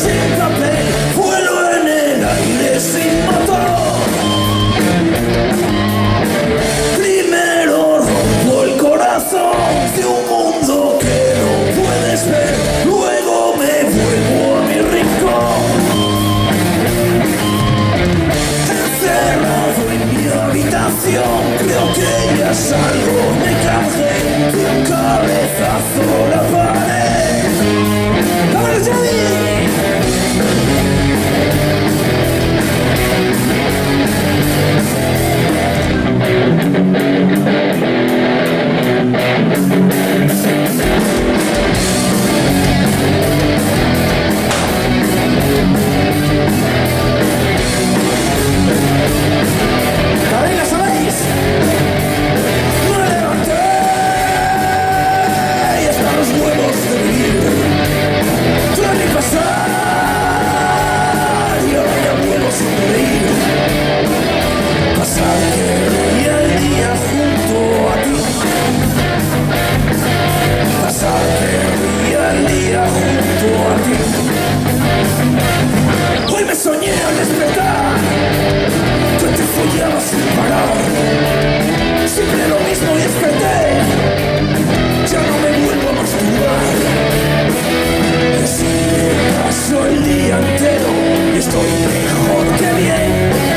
sin papel, vuelo en el aire sin motor. Primero rompo el corazón de un mundo que no puedes ver, luego me vuelvo a mi rincón, encerrado en mi habitación. Creo que ya salgo, me cansé de un cabezazo a la pared. ¡Vámonos, Javi! ¡Cadena, sabéis! Me levanté y hasta los huevos de vivir. Tuve mi pasar y ahora ya vuelvo a sonreír. Pasar que veía el día junto a ti. Pasar que veía el día junto a ti. Hoy me soñé al despertar que te follaba sin parar. Siempre lo mismo y desperté. Ya no me vuelvo a masturbar. Y así me paso el día entero y estoy mejor que bien.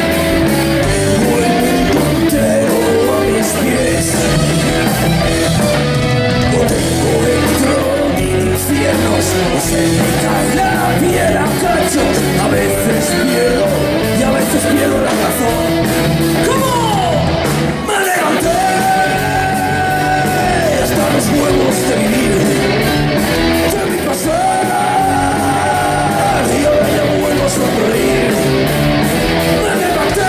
El mundo entero a mis pies. No tengo dentro mil infiernos, o se me cae la piel a cachos. A veces pierdo y a veces pierdo la razón. ¿Cómo? Me levanté hasta los huevos de vivir. De mi pasar y ahora ya vuelvo a sonreír. Me levanté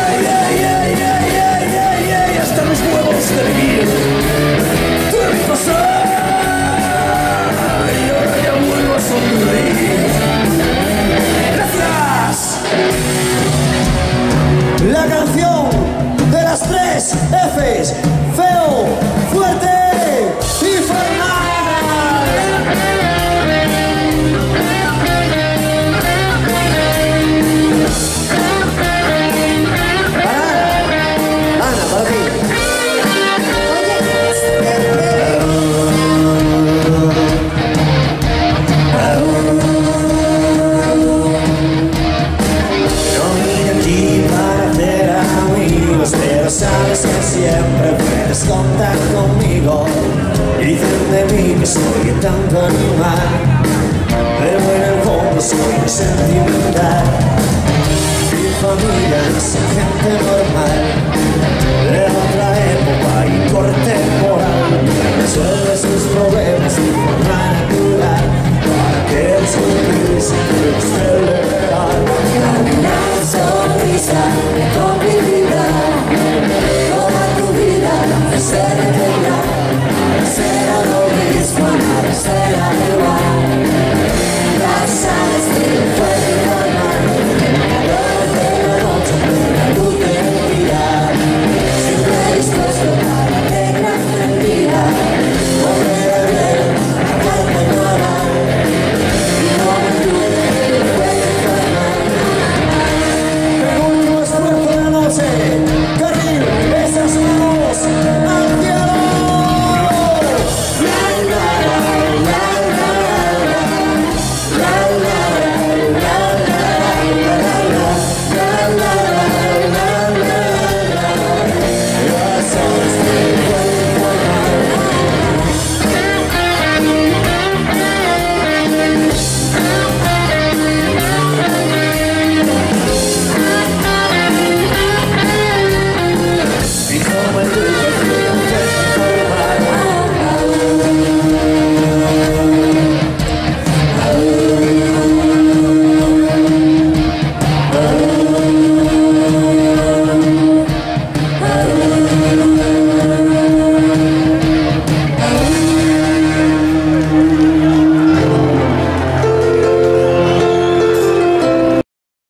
hasta los huevos de vivir. De mi pasar y ahora ya vuelvo a sonreír. ¡Gracias! La canción de las 3 Fs: feo, fuerte y formal. Ana, para ti. No vine aquí para hacer amigos, pero sabes que siempre puedes contar conmigo. Dicen de mí que soy un tanto animal, pero en el fondo soy muy sentimental. Mi familia es gente normal, de otra época y corte moral, que resuelve sus problemas de forma natural, para que el sonrisa esté real. Una sonrisa de convivirá toda tu vida, ser eterna.